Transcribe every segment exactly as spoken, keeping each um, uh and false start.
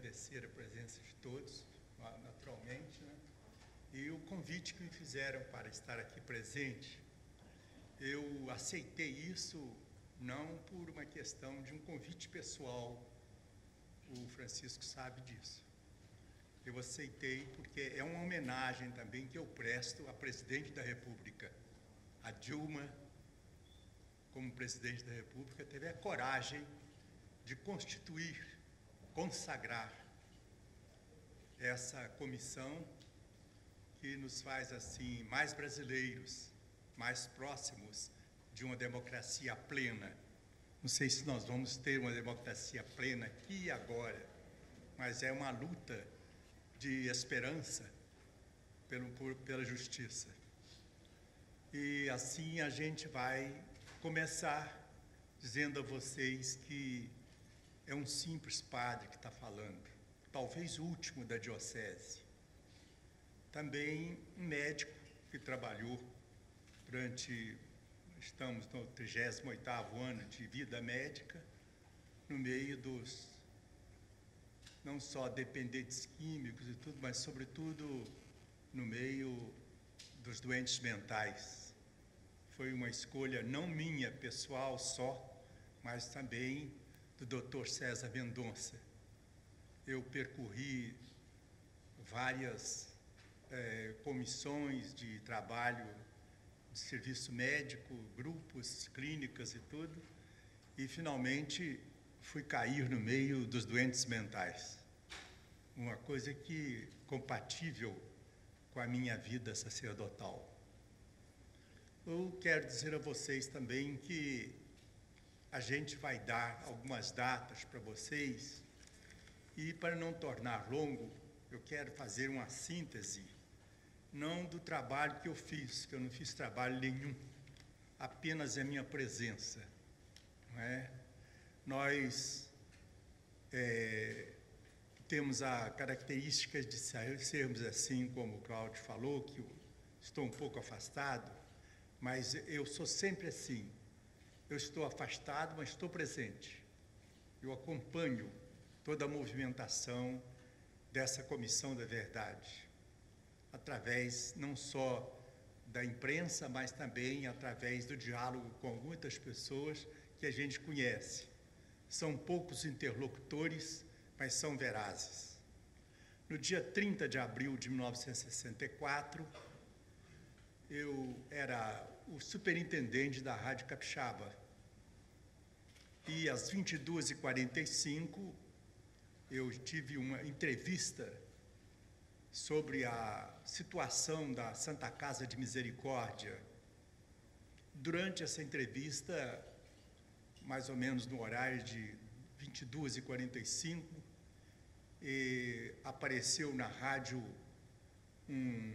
agradecer a presença de todos, naturalmente, né? E o convite que me fizeram para estar aqui presente, eu aceitei isso não por uma questão de um convite pessoal, o Francisco sabe disso. Eu aceitei porque é uma homenagem também que eu presto à presidente da República. A Dilma, como presidente da República, teve a coragem de constituir, consagrar essa comissão que nos faz, assim, mais brasileiros, mais próximos de uma democracia plena. Não sei se nós vamos ter uma democracia plena aqui e agora, mas é uma luta de esperança pelo, por, pela justiça. E assim a gente vai começar dizendo a vocês que é um simples padre que está falando, talvez o último da diocese. Também um médico que trabalhou durante, estamos no trigésimo oitavo ano de vida médica, no meio dos, não só dependentes químicos e tudo, mas sobretudo no meio dos doentes mentais. Foi uma escolha não minha, pessoal só, mas também do doutor César Mendonça. Eu percorri várias é, comissões de trabalho de serviço médico, grupos, clínicas e tudo, e finalmente fui cair no meio dos doentes mentais. Uma coisa que compatível com a minha vida sacerdotal. Eu quero dizer a vocês também que a gente vai dar algumas datas para vocês e, para não tornar longo, eu quero fazer uma síntese, não do trabalho que eu fiz, que eu não fiz trabalho nenhum, apenas a minha presença. Não é? Nós é, temos a característica de sermos assim, como o Cláudio falou, que eu estou um pouco afastado, mas eu sou sempre assim. Eu estou afastado, mas estou presente. Eu acompanho toda a movimentação dessa Comissão da Verdade, através não só da imprensa, mas também através do diálogo com muitas pessoas que a gente conhece. São poucos interlocutores, mas são verazes. No dia trinta de abril de mil novecentos e sessenta e quatro, eu era o superintendente da Rádio Capixaba. E às vinte e duas e quarenta e cinco, eu tive uma entrevista sobre a situação da Santa Casa de Misericórdia. Durante essa entrevista, mais ou menos no horário de vinte e duas e quarenta e cinco, e apareceu na rádio um,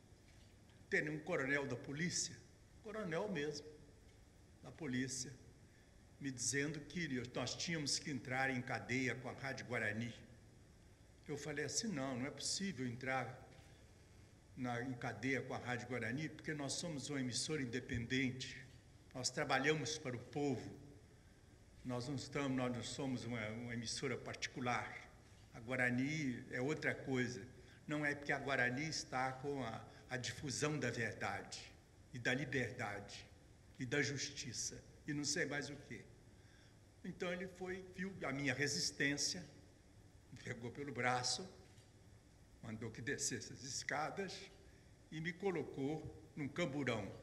um coronel da polícia, coronel mesmo, da polícia, me dizendo que nós tínhamos que entrar em cadeia com a Rádio Guarani. Eu falei assim, não, não é possível entrar na, em cadeia com a Rádio Guarani, porque nós somos uma emissora independente, nós trabalhamos para o povo, nós não, estamos, nós não somos uma, uma emissora particular. A Guarani é outra coisa. Não é porque a Guarani está com a, a difusão da verdade, e da liberdade, e da justiça, e não sei mais o quê. Então ele foi, viu a minha resistência, me pegou pelo braço, mandou que descesse as escadas e me colocou num camburão.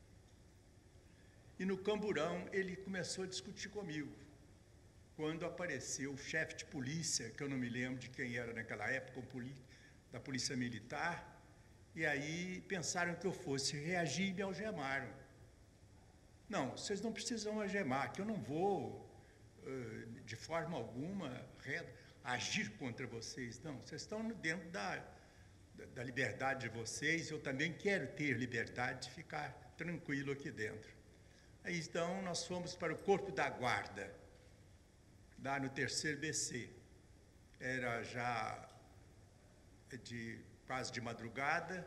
E no camburão ele começou a discutir comigo. Quando apareceu o chefe de polícia, que eu não me lembro de quem era naquela época, da polícia militar, e aí pensaram que eu fosse reagir e me algemaram. Não, vocês não precisam algemar, que eu não vou, de forma alguma, agir contra vocês. Não, vocês estão dentro da, da liberdade de vocês, eu também quero ter liberdade de ficar tranquilo aqui dentro. Aí, então, nós fomos para o Corpo da Guarda, lá no terceiro B C. Era já de, quase de madrugada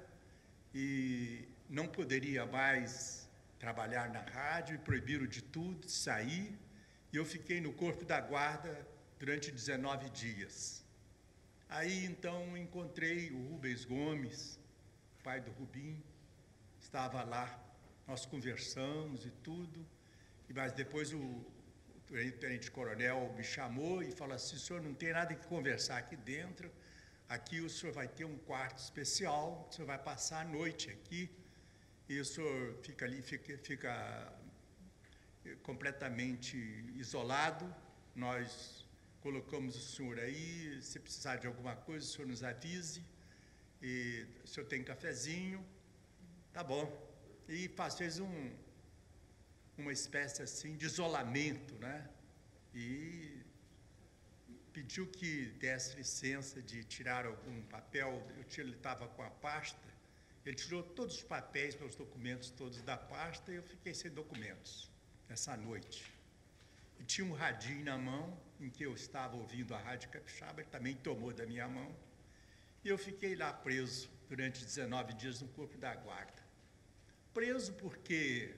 e não poderia mais trabalhar na rádio, e proibiram de tudo, de sair, e eu fiquei no Corpo da Guarda durante dezenove dias. Aí, então, encontrei o Rubens Gomes, pai do Rubim, estava lá, nós conversamos e tudo, mas depois o, o tenente-coronel me chamou e falou assim, o senhor não tem nada que conversar aqui dentro, aqui o senhor vai ter um quarto especial, o senhor vai passar a noite aqui, e o senhor fica ali, fica, fica completamente isolado, nós colocamos o senhor aí, se precisar de alguma coisa, o senhor nos avise, e o senhor tem cafezinho, tá bom. E faz, fez um, uma espécie assim de isolamento, né? E pediu que desse licença de tirar algum papel, eu ele estava com a pasta, ele tirou todos os papéis, os documentos todos da pasta, e eu fiquei sem documentos nessa noite. E tinha um radinho na mão, em que eu estava ouvindo a Rádio Capixaba, ele também tomou da minha mão, e eu fiquei lá preso durante dezenove dias no corpo da guarda. Preso porque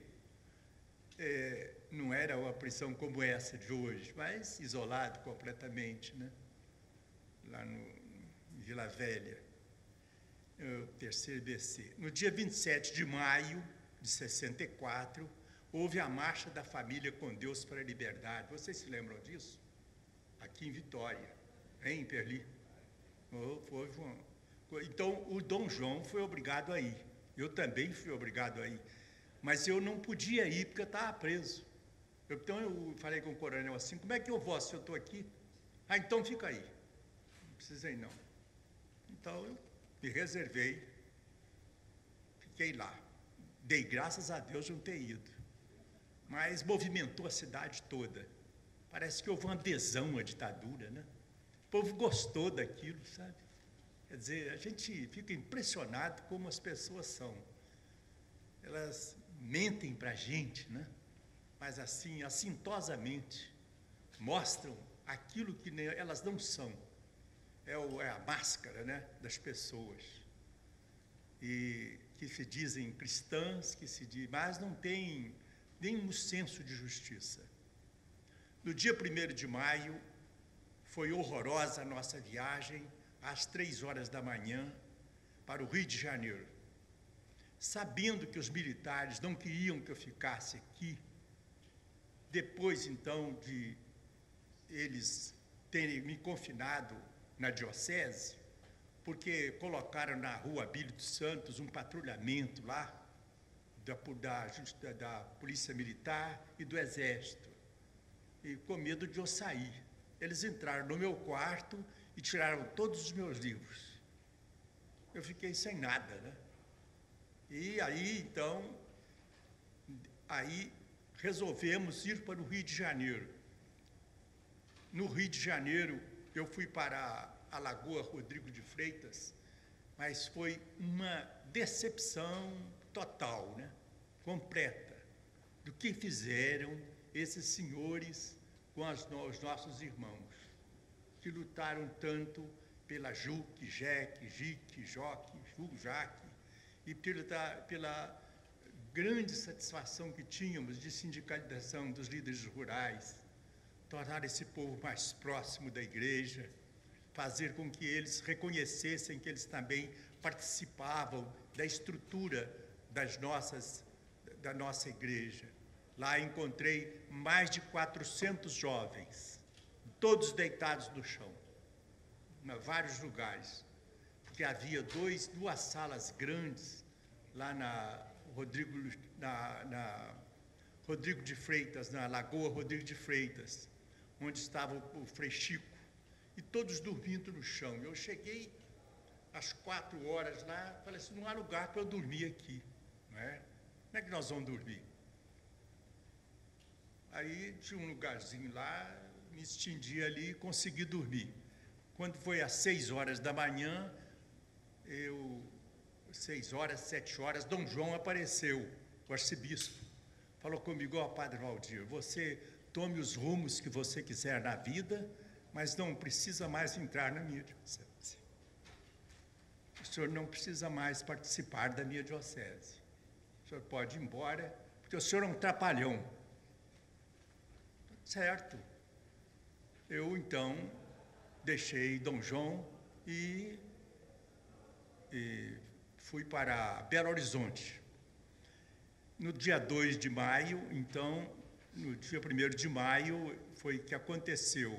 é, não era uma prisão como essa de hoje, mas isolado completamente, né? Lá no, em Vila Velha, o terceiro B C. No dia vinte e sete de maio de sessenta e quatro, houve a Marcha da Família com Deus para a Liberdade. Vocês se lembram disso? Aqui em Vitória, em Perli. Foi uma... Então, o Dom João foi obrigado a ir. Eu também fui obrigado a ir. Mas eu não podia ir, porque eu estava preso. Eu, então, eu falei com o coronel assim, como é que eu vou se eu estou aqui? Ah, então fica aí. Não precisa ir, não. Então, eu me reservei, fiquei lá. Dei graças a Deus de não ter ido. Mas movimentou a cidade toda. Parece que houve uma adesão à ditadura, né? O povo gostou daquilo, sabe? Quer dizer, a gente fica impressionado como as pessoas são. Elas mentem para a gente, né? Mas assim, assintosamente, mostram aquilo que elas não são. É, o, é a máscara, né, das pessoas. E que se dizem cristãs, que se dizem, mas não têm nenhum senso de justiça. No dia primeiro de maio, foi horrorosa a nossa viagem, às três horas da manhã, para o Rio de Janeiro. Sabendo que os militares não queriam que eu ficasse aqui, depois, então, de eles terem me confinado na diocese, porque colocaram na rua Abílio dos Santos um patrulhamento lá, da, da, da Polícia Militar e do Exército, e com medo de eu sair. Eles entraram no meu quarto e tiraram todos os meus livros. Eu fiquei sem nada, né? E aí, então, aí resolvemos ir para o Rio de Janeiro. No Rio de Janeiro, eu fui para a Lagoa Rodrigo de Freitas, mas foi uma decepção total, né? Completa, do que fizeram esses senhores com as, os nossos irmãos, que lutaram tanto pela Juque, Jeque, Jique, Joque, Ju, Jaque, e pela, pela grande satisfação que tínhamos de sindicalização dos líderes rurais, tornar esse povo mais próximo da igreja, fazer com que eles reconhecessem que eles também participavam da estrutura das nossas, da nossa igreja. Lá encontrei mais de quatrocentos jovens, todos deitados no chão, em vários lugares, porque havia dois, duas salas grandes lá na Rodrigo, na, na Rodrigo de Freitas, na Lagoa Rodrigo de Freitas, onde estava o, o Frei Chico, e todos dormindo no chão. Eu cheguei às quatro horas lá, falei assim, não há lugar para eu dormir aqui, não é? Como é que nós vamos dormir? Aí tinha um lugarzinho lá, me estendi ali e consegui dormir. Quando foi às seis horas da manhã, eu, seis horas, sete horas, Dom João apareceu, o arcebispo, falou comigo, ó, Padre Valdir, você tome os rumos que você quiser na vida, mas não precisa mais entrar na minha diocese. O senhor não precisa mais participar da minha diocese. O senhor pode ir embora, porque o senhor é um trapalhão. Certo. Eu, então, deixei Dom João e, e fui para Belo Horizonte. No dia dois de maio, então, no dia primeiro de maio, foi que aconteceu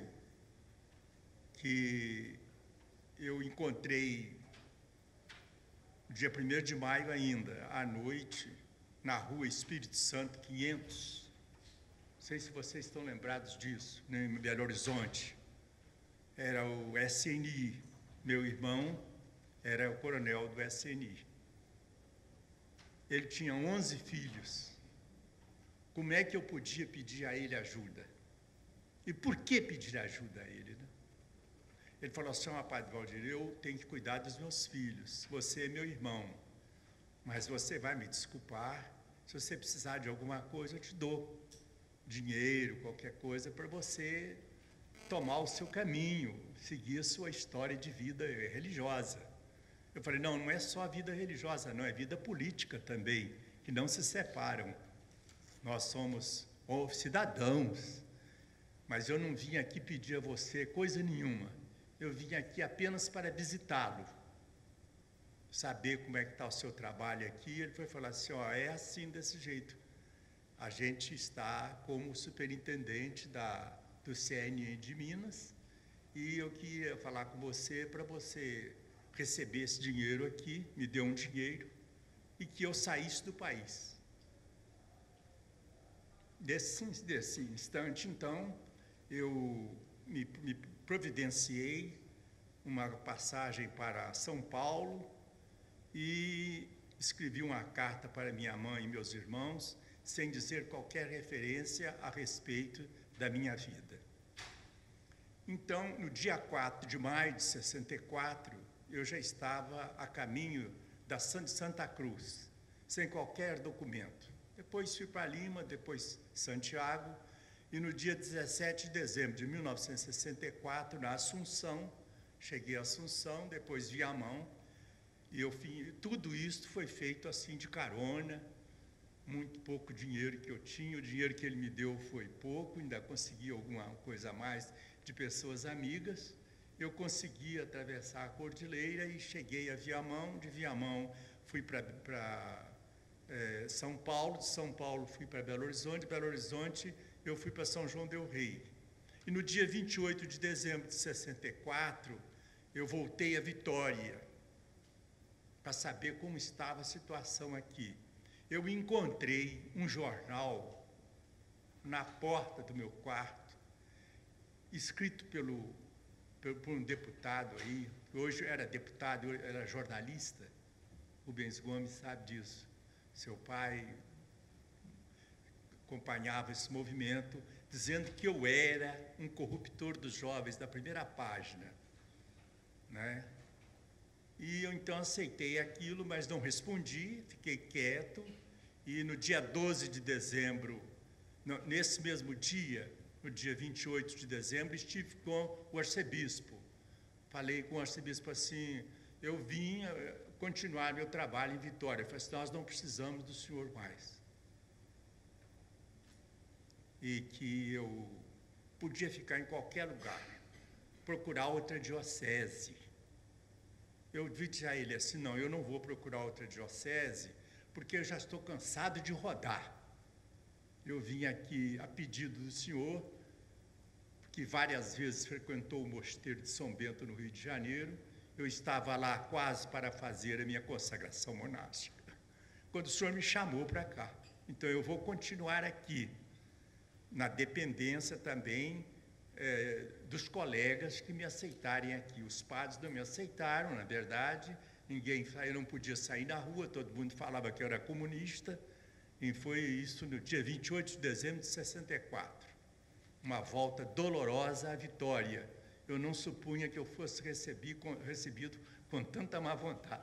que eu encontrei, no dia primeiro de maio ainda, à noite, na rua Espírito Santo, quinhentos. Não sei se vocês estão lembrados disso, né, em Belo Horizonte. Era o S N I. Meu irmão era o coronel do S N I. Ele tinha onze filhos. Como é que eu podia pedir a ele ajuda? E por que pedir ajuda a ele, né? Ele falou assim: ó, Padre Valdir, eu tenho que cuidar dos meus filhos. Você é meu irmão, mas você vai me desculpar. Se você precisar de alguma coisa, eu te dou dinheiro, qualquer coisa, para você tomar o seu caminho, seguir a sua história de vida religiosa. Eu falei: não, não é só a vida religiosa, não, é vida política também, que não se separam. Nós somos cidadãos, mas eu não vim aqui pedir a você coisa nenhuma. Eu vim aqui apenas para visitá-lo, saber como é que está o seu trabalho aqui. Ele foi falar assim: ó, é assim, desse jeito. A gente está como superintendente da, do C N I de Minas, e eu queria falar com você para você receber esse dinheiro aqui, me deu um dinheiro, e que eu saísse do país. Desse, desse instante, então, eu me, me providenciei uma passagem para São Paulo e escrevi uma carta para minha mãe e meus irmãos, sem dizer qualquer referência a respeito da minha vida. Então, no dia quatro de maio de sessenta e quatro, eu já estava a caminho da Santa Cruz, sem qualquer documento. Depois fui para Lima, depois Santiago, e no dia dezessete de dezembro de mil novecentos e sessenta e quatro, na Assunção, cheguei a Assunção, depois Viamão, e eu fiz, tudo isso foi feito assim de carona, muito pouco dinheiro que eu tinha, o dinheiro que ele me deu foi pouco, ainda consegui alguma coisa a mais de pessoas amigas. Eu consegui atravessar a cordilheira e cheguei a Viamão, de Viamão fui para é, São Paulo, de São Paulo fui para Belo Horizonte, de Belo Horizonte eu fui para São João del Rei. E no dia vinte e oito de dezembro de sessenta e quatro, eu voltei a Vitória, para saber como estava a situação aqui. Eu encontrei um jornal na porta do meu quarto, escrito pelo, pelo, por um deputado aí, que hoje era deputado, era jornalista, Rubens Gomes sabe disso. Seu pai acompanhava esse movimento, dizendo que eu era um corruptor dos jovens, da primeira página, né? E eu então aceitei aquilo, mas não respondi, fiquei quieto, e no dia doze de dezembro, no, nesse mesmo dia, no dia vinte e oito de dezembro, estive com o arcebispo. Falei com o arcebispo assim: eu vim continuar meu trabalho em Vitória. Eu falei assim: nós não precisamos do senhor mais. E que eu podia ficar em qualquer lugar, procurar outra diocese. Eu disse a ele assim: não, eu não vou procurar outra diocese, porque eu já estou cansado de rodar. Eu vim aqui a pedido do senhor, que várias vezes frequentou o mosteiro de São Bento, no Rio de Janeiro. Eu estava lá quase para fazer a minha consagração monástica, quando o senhor me chamou para cá. Então, eu vou continuar aqui, na dependência também é, dos colegas que me aceitarem aqui. Os padres não me aceitaram, na verdade, ninguém, eu não podia sair na rua, todo mundo falava que eu era comunista, e foi isso no dia vinte e oito de dezembro de sessenta e quatro. Uma volta dolorosa à Vitória. Eu não supunha que eu fosse recebi, com, recebido com tanta má vontade.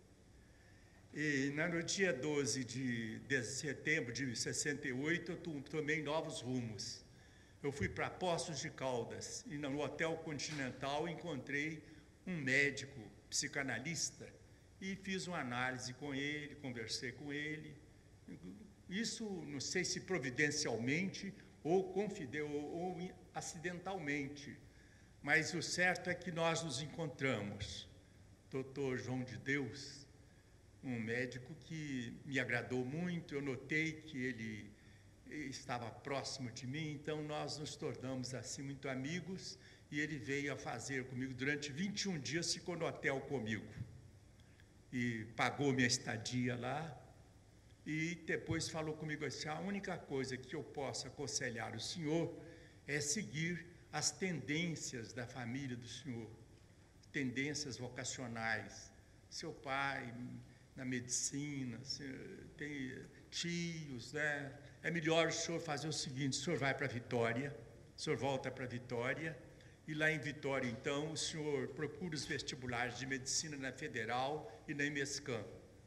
E no dia doze de, de setembro de sessenta e oito, eu tomei novos rumos. Eu fui para Poços de Caldas, e no Hotel Continental encontrei um médico psicanalista e fiz uma análise com ele, conversei com ele. Isso, não sei se providencialmente ou, confide, ou, ou acidentalmente, Mas o certo é que nós nos encontramos. doutor João de Deus, um médico que me agradou muito, eu notei que ele estava próximo de mim, então nós nos tornamos assim muito amigos, e ele veio a fazer comigo, durante vinte e um dias ficou no hotel comigo, e pagou minha estadia lá, e depois falou comigo assim: a única coisa que eu posso aconselhar o senhor é seguir as tendências da família do senhor, tendências vocacionais. Seu pai na medicina, tem tios, né? É melhor o senhor fazer o seguinte: o senhor vai para Vitória, o senhor volta para Vitória, e lá em Vitória, então, o senhor procura os vestibulares de medicina na Federal e na EMESCAM.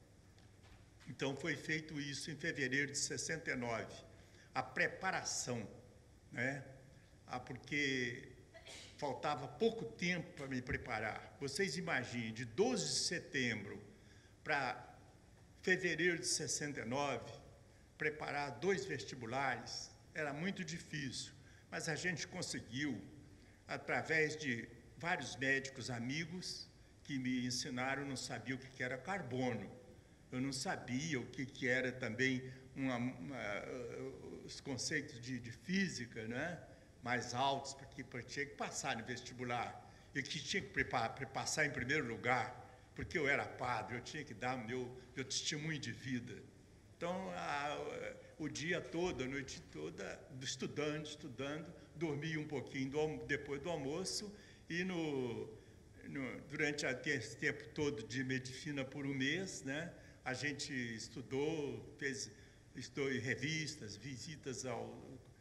Então, foi feito isso em fevereiro de sessenta e nove. A preparação, né? Ah, porque faltava pouco tempo para me preparar. Vocês imaginem, de doze de setembro para fevereiro de sessenta e nove, preparar dois vestibulares era muito difícil, mas a gente conseguiu, através de vários médicos amigos que me ensinaram. Não sabia o que era carbono, eu não sabia o que era também uma, uma, os conceitos de, de física, né, mais altos, porque tinha que passar no vestibular, e que tinha que preparar, passar em primeiro lugar, porque eu era padre, eu tinha que dar o meu, meu testemunho de vida. Então, a, o dia todo, a noite toda, estudando, estudando, dormia um pouquinho do, depois do almoço, e no, no, durante esse tempo todo de medicina por um mês, né, a gente estudou, fez estudou em revistas, visitas ao,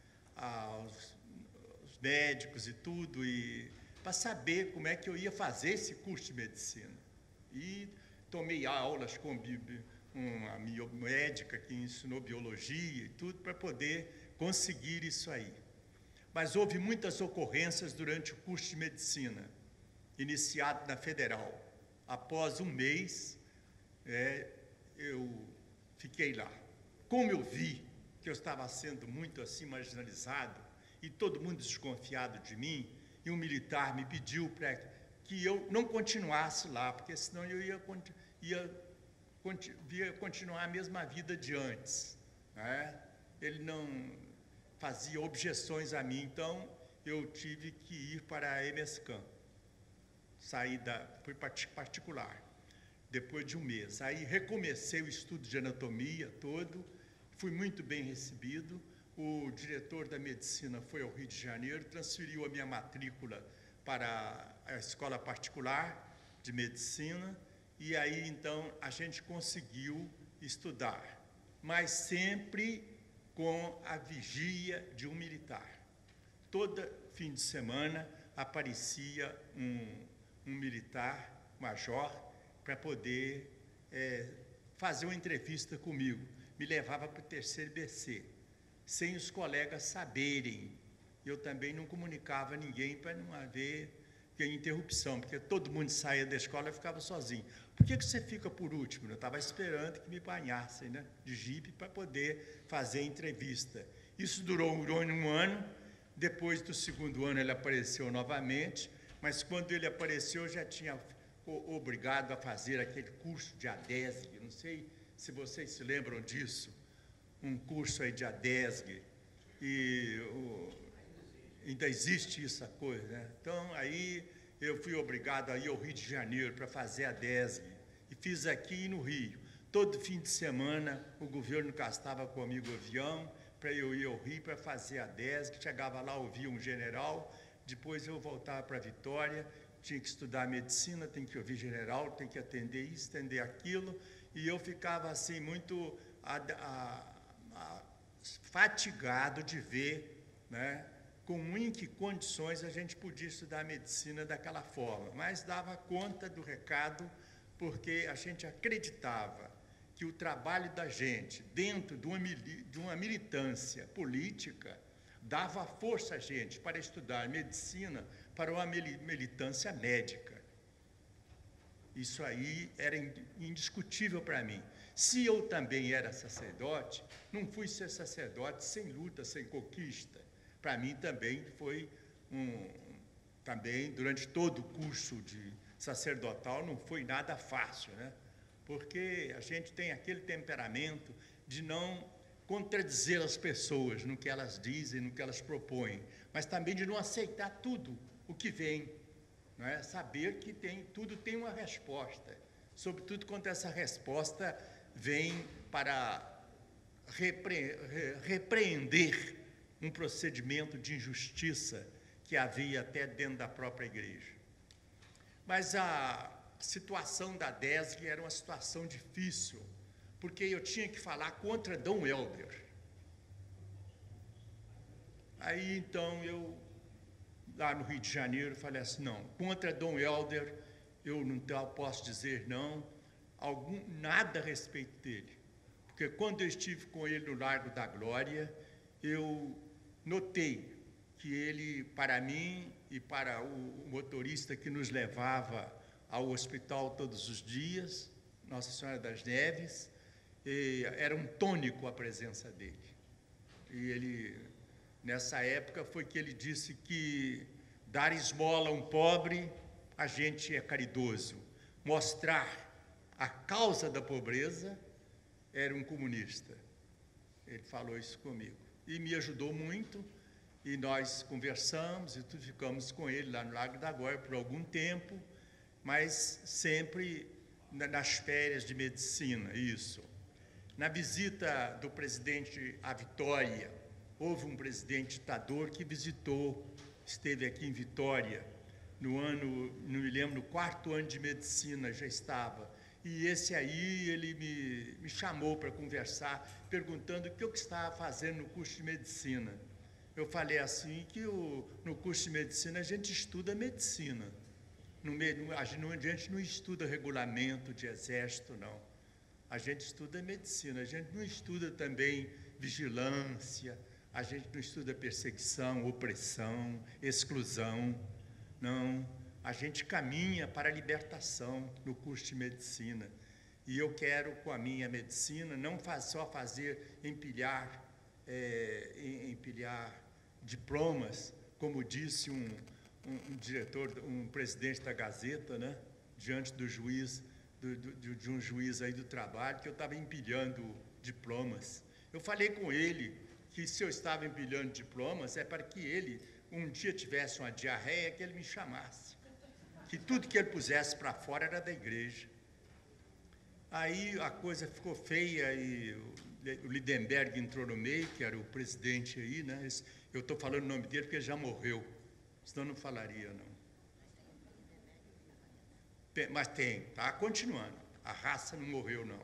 aos, aos médicos e tudo, e para saber como é que eu ia fazer esse curso de medicina. E tomei aulas com uma médica que ensinou biologia e tudo, para poder conseguir isso aí. Mas houve muitas ocorrências durante o curso de medicina, iniciado na Federal. Após um mês, é, eu fiquei lá. Como eu vi que eu estava sendo muito assim marginalizado, e todo mundo desconfiado de mim, e um militar me pediu para que eu não continuasse lá, porque senão eu ia, ia, ia continuar a mesma vida de antes, né? Ele não fazia objeções a mim, então eu tive que ir para a EMESCAM, saí da, fui particular, depois de um mês. Aí recomecei o estudo de anatomia todo, fui muito bem recebido. O diretor da medicina foi ao Rio de Janeiro, transferiu a minha matrícula para a escola particular de medicina, e aí então a gente conseguiu estudar, mas sempre com a vigia de um militar. Todo fim de semana aparecia um, um militar major para poder é, fazer uma entrevista comigo. Me levava para o terceiro B C, sem os colegas saberem. Eu também não comunicava a ninguém para não haver interrupção, porque todo mundo saía da escola e ficava sozinho. Por que que você fica por último? Eu estava esperando que me banhassem, né, de jipe para poder fazer a entrevista. Isso durou um ano. Depois do segundo ano ele apareceu novamente, mas quando ele apareceu eu já tinha obrigado a fazer aquele curso de ADESG. Não sei se vocês se lembram disso, um curso aí de ADESG, e o, ainda existe essa coisa, né? Então, aí eu fui obrigado a ir ao Rio de Janeiro para fazer a ADESG, e fiz aqui no Rio. Todo fim de semana, o governo gastava comigo o avião para eu ir ao Rio para fazer a ADESG. Chegava lá, ouvia um general, depois eu voltava para Vitória, tinha que estudar medicina, tem que ouvir general, tem que atender isso, atender aquilo, e eu ficava assim muito a, a, a, fatigado de ver, né, com em que condições a gente podia estudar medicina daquela forma, mas dava conta do recado, porque a gente acreditava que o trabalho da gente, dentro de uma, de uma militância política, dava força a gente para estudar medicina para uma militância médica. Isso aí era indiscutível para mim. Se eu também era sacerdote, não fui ser sacerdote sem luta, sem conquista. Para mim também foi um, também, durante todo o curso de sacerdotal, não foi nada fácil, né? Porque a gente tem aquele temperamento de não contradizer as pessoas no que elas dizem, no que elas propõem, mas também de não aceitar tudo o que vem, não é? Saber que tem, tudo tem uma resposta, sobretudo quando essa resposta vem para repre, repreender um procedimento de injustiça que havia até dentro da própria igreja. Mas a situação da D E S G era uma situação difícil, porque eu tinha que falar contra Dom Helder. Aí, então, eu, lá no Rio de Janeiro, falei assim, não, contra Dom Helder, eu não posso dizer não, algum, nada a respeito dele. Porque quando eu estive com ele no Largo da Glória, eu notei que ele, para mim e para o motorista que nos levava ao hospital todos os dias, Nossa Senhora das Neves, era um tônico a presença dele. E ele, nessa época, foi que ele disse que dar esmola a um pobre, a gente é caridoso. Mostrar a causa da pobreza, era um comunista. Ele falou isso comigo. E me ajudou muito, e nós conversamos, e tudo, ficamos com ele lá no Largo da Glória por algum tempo, mas sempre nas férias de medicina, isso. Na visita do presidente à Vitória, houve um presidente ditador que visitou, esteve aqui em Vitória, no ano, não me lembro, no quarto ano de medicina já estava, e esse aí, ele me, me chamou para conversar, perguntando o que eu estava fazendo no curso de medicina. Eu falei assim, que o, no curso de medicina a gente estuda medicina, no, a, gente não, a gente não estuda regulamento de exército, não. A gente estuda medicina, a gente não estuda também vigilância, a gente não estuda perseguição, opressão, exclusão, não. A gente caminha para a libertação no curso de medicina. E eu quero, com a minha medicina, não faz, só fazer empilhar, é, empilhar diplomas, como disse um, um, um diretor, um presidente da Gazeta, né, diante do juiz, do, do, de um juiz aí do trabalho, que eu estava empilhando diplomas. Eu falei com ele que se eu estava empilhando diplomas, é para que ele, um dia tivesse uma diarreia, que ele me chamasse. Que tudo que ele pusesse para fora era da igreja. Aí a coisa ficou feia e o Lindenberg entrou no meio, que era o presidente aí, né? Eu estou falando o nome dele porque ele já morreu, senão não falaria, não. Tem, mas tem, tá continuando. A raça não morreu, não.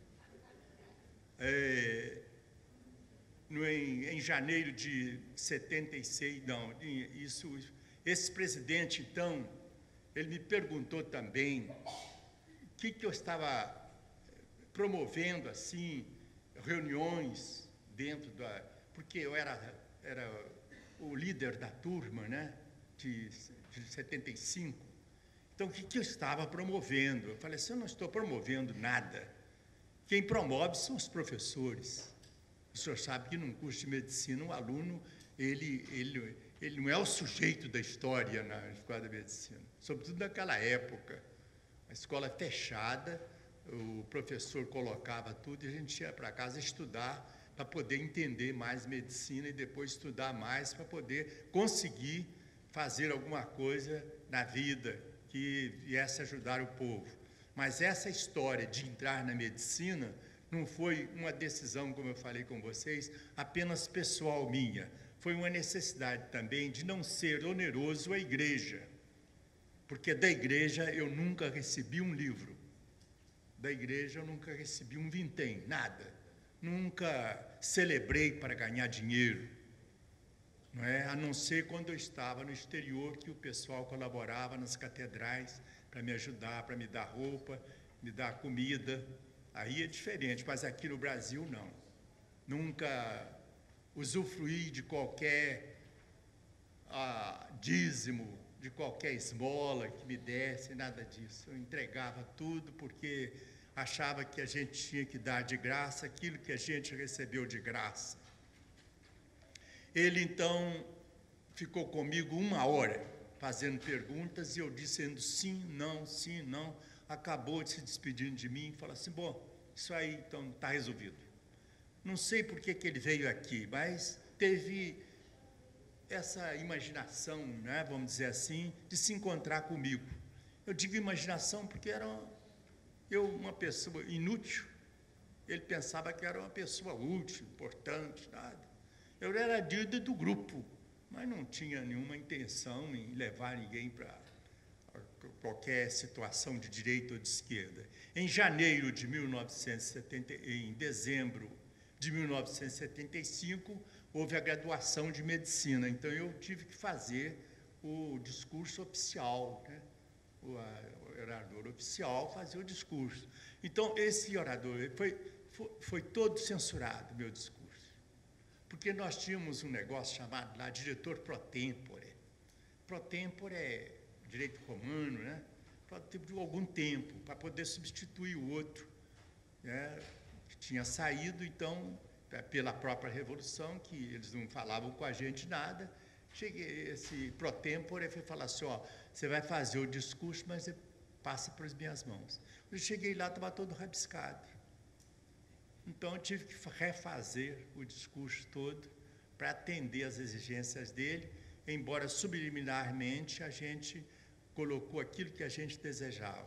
É, no, em, em janeiro de setenta e seis, não, isso, esse presidente, então, ele me perguntou também o que, que eu estava promovendo, assim, reuniões dentro da... Porque eu era, era o líder da turma, né, de, de setenta e cinco. Então, o que, que eu estava promovendo? Eu falei assim, eu não estou promovendo nada. Quem promove são os professores. O senhor sabe que num curso de medicina, o aluno, ele, ele, ele não é o sujeito da história na escola de medicina, sobretudo naquela época. A escola fechada, o professor colocava tudo e a gente ia para casa estudar para poder entender mais medicina e depois estudar mais para poder conseguir fazer alguma coisa na vida que viesse ajudar o povo. Mas essa história de entrar na medicina não foi uma decisão, como eu falei com vocês, apenas pessoal minha. Foi uma necessidade também de não ser oneroso à igreja, porque da igreja eu nunca recebi um livro, da igreja eu nunca recebi um vintém, nada. Nunca celebrei para ganhar dinheiro, não é? A não ser quando eu estava no exterior, que o pessoal colaborava nas catedrais para me ajudar, para me dar roupa, me dar comida. Aí é diferente, mas aqui no Brasil não. Nunca usufruí de qualquer ah, dízimo, de qualquer esmola que me desse, nada disso. Eu entregava tudo porque achava que a gente tinha que dar de graça aquilo que a gente recebeu de graça. Ele, então, ficou comigo uma hora, fazendo perguntas, e eu dizendo sim, não, sim, não. Acabou de se despedindo de mim e falou assim, bom, isso aí então está resolvido. Não sei por que, que ele veio aqui, mas teve essa imaginação, né, vamos dizer assim, de se encontrar comigo. Eu digo imaginação porque era uma, eu uma pessoa inútil, ele pensava que era uma pessoa útil, importante, nada. Eu era líder do grupo, mas não tinha nenhuma intenção em levar ninguém para qualquer situação de direita ou de esquerda. Em janeiro de mil novecentos e setenta, em dezembro de mil novecentos e setenta e cinco, houve a graduação de medicina, então eu tive que fazer o discurso oficial, né? o, a, o orador oficial fazia o discurso. Então, esse orador foi, foi, foi todo censurado, meu discurso, porque nós tínhamos um negócio chamado lá diretor pro tempore. Pro tempore é direito romano, né? De algum tempo, para poder substituir o outro, né? Que tinha saído, então, pela própria Revolução, que eles não falavam com a gente nada. Cheguei, esse pro tempore foi falar assim, ó, você vai fazer o discurso, mas você passa para as minhas mãos. Eu cheguei lá, estava todo rabiscado. Então, eu tive que refazer o discurso todo para atender às exigências dele, embora subliminarmente a gente colocou aquilo que a gente desejava.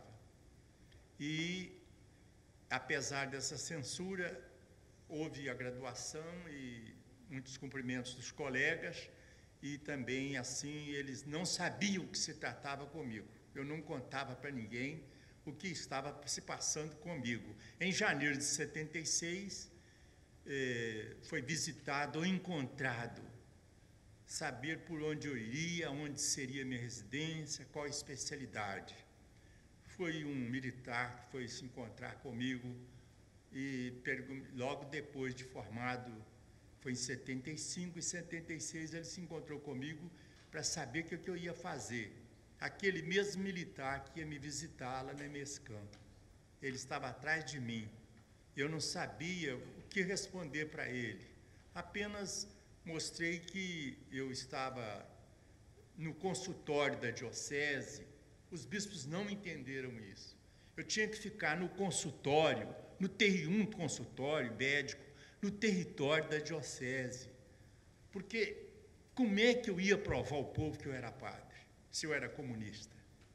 E, apesar dessa censura, houve a graduação e muitos cumprimentos dos colegas, e também, assim, eles não sabiam o que se tratava comigo. Eu não contava para ninguém o que estava se passando comigo. Em janeiro de setenta e seis, eh, foi visitado ou encontrado, saber por onde eu iria, onde seria minha residência, qual a especialidade. Foi um militar que foi se encontrar comigo e logo depois de formado, foi em setenta e cinco, e setenta e seis ele se encontrou comigo para saber o que, que eu ia fazer. Aquele mesmo militar que ia me visitar lá na Mescam. Ele estava atrás de mim. Eu não sabia o que responder para ele. Apenas mostrei que eu estava no consultório da diocese. Os bispos não entenderam isso. Eu tinha que ficar no consultório, no ter um consultório médico, no território da diocese. Porque como é que eu ia provar ao povo que eu era padre, se eu era comunista?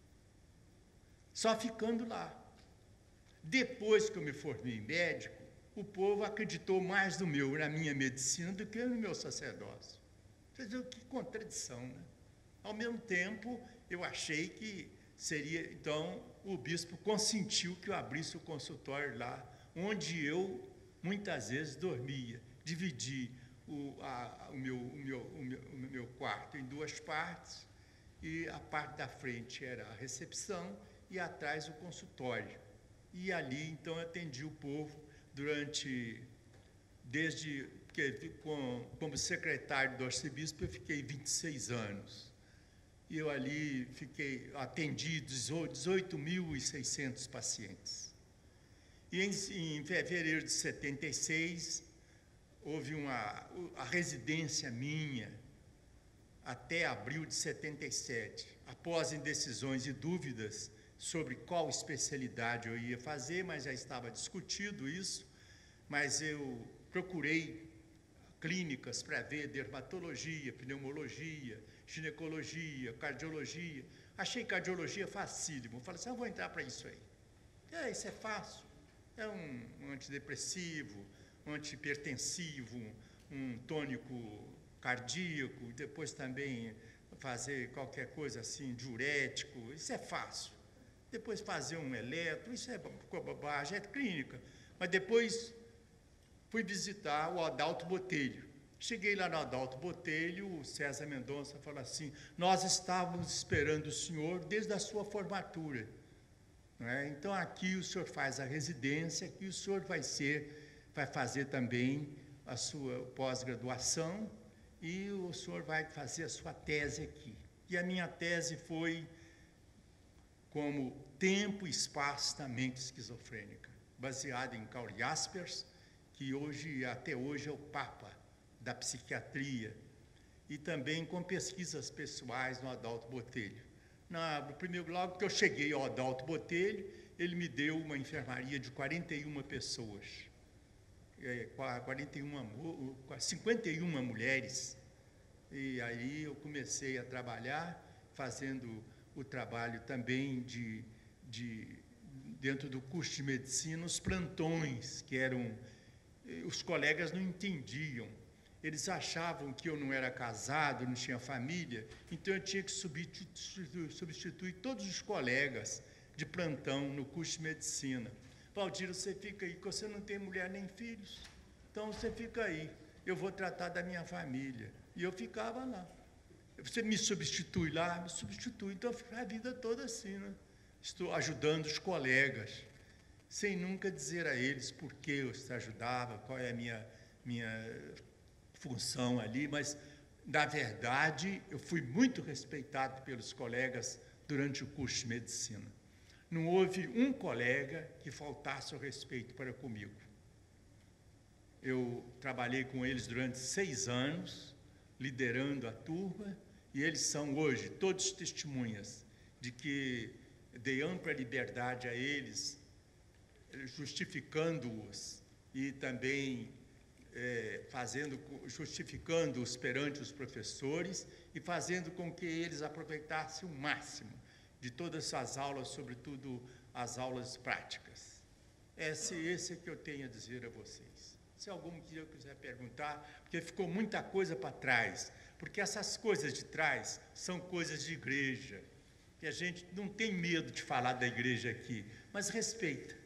Só ficando lá. Depois que eu me formei médico, o povo acreditou mais no meu, na minha medicina do que no meu sacerdócio. Vocês viram que contradição, né? Ao mesmo tempo, eu achei que seria, então, o bispo consentiu que eu abrisse o consultório lá, onde eu, muitas vezes, dormia. Dividi o, a, o, meu, o, meu, o, meu, o meu quarto em duas partes, e a parte da frente era a recepção e atrás o consultório. E ali, então, eu atendi o povo durante, desde, porque com, como secretário do arcebispo, eu fiquei vinte e seis anos. E eu ali fiquei, atendi dezoito mil e seiscentos pacientes. E em, em fevereiro de setenta e seis, houve uma, a residência minha, até abril de setenta e sete, após indecisões e dúvidas sobre qual especialidade eu ia fazer, mas já estava discutido isso, mas eu procurei clínicas para ver dermatologia, pneumologia, ginecologia, cardiologia. Achei cardiologia facílimo. Falei assim, eu vou entrar para isso aí. É, isso é fácil. É um, um antidepressivo, um antihipertensivo, um tônico cardíaco, depois também fazer qualquer coisa assim, diurético, isso é fácil. Depois fazer um eletro, isso é bobagem, é clínica. Mas depois fui visitar o Adalto Botelho. Cheguei lá no Adalto Botelho, o César Mendonça falou assim, nós estávamos esperando o senhor desde a sua formatura. Não é? Então, aqui o senhor faz a residência, aqui o senhor vai ser, vai fazer também a sua pós-graduação e o senhor vai fazer a sua tese aqui. E a minha tese foi como tempo e espaço da mente esquizofrênica, baseada em Karl Jaspers, que hoje, até hoje, é o Papa da psiquiatria. e também com pesquisas pessoais no Adalto Botelho. Na, no primeiro, logo que eu cheguei ao Adalto Botelho, ele me deu uma enfermaria de quarenta e uma pessoas, é, quarenta e uma, cinquenta e uma mulheres, e aí eu comecei a trabalhar, fazendo o trabalho também de, de, dentro do curso de medicina, os plantões, que eram, os colegas não entendiam, eles achavam que eu não era casado, não tinha família, então eu tinha que substituir, substituir todos os colegas de plantão no curso de medicina. Valdir, você fica aí, porque você não tem mulher nem filhos, então você fica aí, eu vou tratar da minha família. E eu ficava lá. Você me substitui lá, me substitui. Então, eu ficava a vida toda assim, né? Estou ajudando os colegas, sem nunca dizer a eles por que eu os ajudava, qual é a minha, minha função ali, mas, na verdade, eu fui muito respeitado pelos colegas durante o curso de medicina. Não houve um colega que faltasse o respeito para comigo. Eu trabalhei com eles durante seis anos, liderando a turma, e eles são hoje todos testemunhas de que dei ampla liberdade a eles, justificando-os e também é, fazendo, justificando-os perante os professores e fazendo com que eles aproveitassem o máximo de todas as aulas, sobretudo as aulas práticas. Esse, esse é que eu tenho a dizer a vocês. Se algum dia quiser perguntar, porque ficou muita coisa para trás, porque essas coisas de trás são coisas de igreja, que a gente não tem medo de falar da igreja aqui, mas respeita.